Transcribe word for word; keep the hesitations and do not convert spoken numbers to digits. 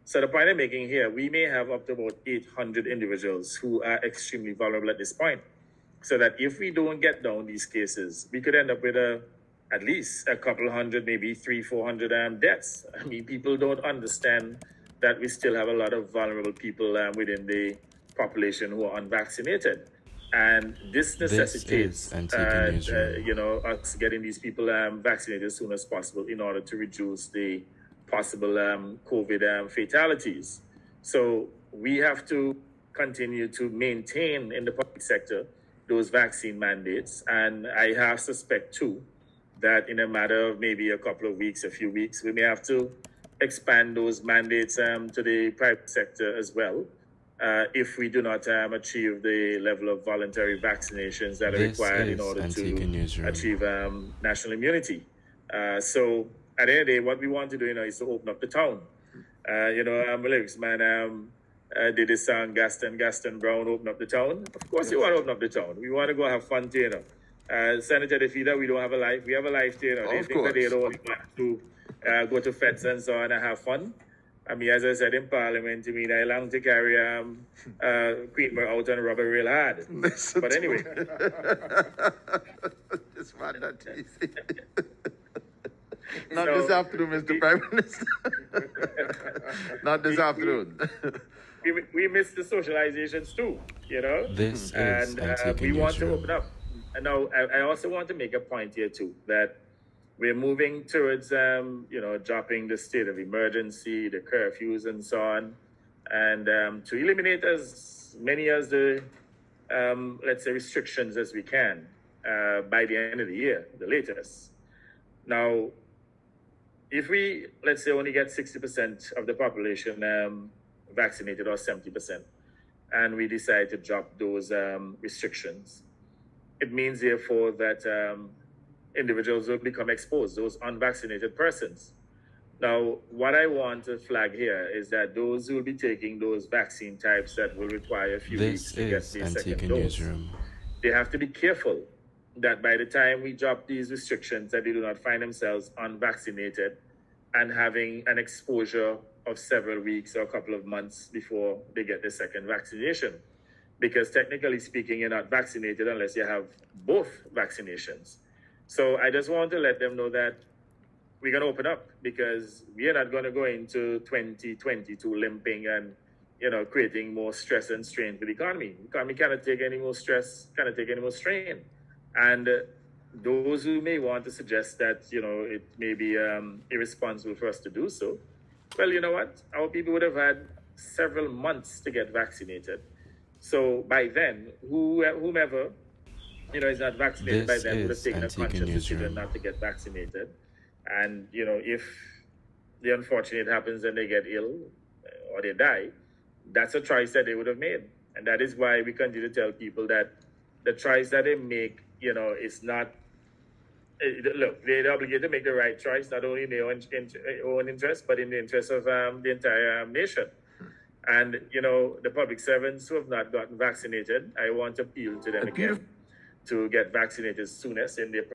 So the point I'm making here, we may have up to about eight hundred individuals who are extremely vulnerable at this point. So that if we don't get down these cases, we could end up with a at least a couple hundred, maybe three, four hundred um, deaths. I mean, people don't understand that we still have a lot of vulnerable people um, within the population who are unvaccinated. And this necessitates, This is uh, Antigua Newsroom. uh, you know, us getting these people um, vaccinated as soon as possible in order to reduce the possible um, COVID um, fatalities. So we have to continue to maintain in the public sector those vaccine mandates. And I have suspect too that in a matter of maybe a couple of weeks, a few weeks, we may have to expand those mandates um, to the private sector as well. Uh, if we do not um, achieve the level of voluntary vaccinations that are This required in is order Antigua to Newsroom. achieve um, national immunity. Uh, so at the end of the day, what we want to do, you know, is to open up the town. Uh, you know, um, lyrics, man, um, uh, did this song, Gaston, Gaston Brown, open up the town. Of course you want to open up the town. We want to go have fun, too, you know. Uh, Senator DeFida, we don't have a life. We have a life, too, you know. They Of think that they course. don't want to uh, go to feds and so on and have fun. I mean, as I said in Parliament, I mean, I long to carry um, uh, Queenmore out and rubber real hard. Listen But to anyway, This man not easy. Not So- this afternoon, Mister Prime Minister. Not this afternoon. we, we miss the socializations too, you know. This is and uh, Antigua we want to Newsroom. open up. And now, I, I also want to make a point here too that we're moving towards, um, you know, dropping the state of emergency, the curfews, and so on, and um, to eliminate as many as the, um, let's say, restrictions as we can uh, by the end of the year, the latest. Now, if we, let's say, only get sixty percent of the population um, vaccinated or seventy percent, and we decide to drop those um, restrictions, it means, therefore, that um, individuals will become exposed, those unvaccinated persons. Now, what I want to flag here is that those who will be taking those vaccine types that will require a few weeks This to get is the second Antigua dose, Newsroom. they have to be careful that by the time we drop these restrictions, that they do not find themselves unvaccinated and having an exposure of several weeks or a couple of months before they get the second vaccination. Because technically speaking, you're not vaccinated unless you have both vaccinations. So I just want to let them know that we're going to open up because we are not going to go into twenty twenty-two limping and, you know, creating more stress and strain for the economy. The economy cannot take any more stress, cannot take any more strain. And uh, those who may want to suggest that, you know, it may be um, irresponsible for us to do so, well, you know what? Our people would have had several months to get vaccinated. So by then, who, whomever, you know, is not vaccinated This by then would have is taken a Antigua conscious decision Newsroom. not to get vaccinated. And, you know, if the unfortunate happens and they get ill uh, or they die, that's a choice that they would have made. And that is why we continue to tell people that the choice that they make, you know, is not, uh, look, they're obligated to make the right choice, not only in their own, in, own interest, but in the interest of um, the entire um, nation. And, you know, the public servants who have not gotten vaccinated, I want to appeal to them A beautiful- again to get vaccinated soonest in their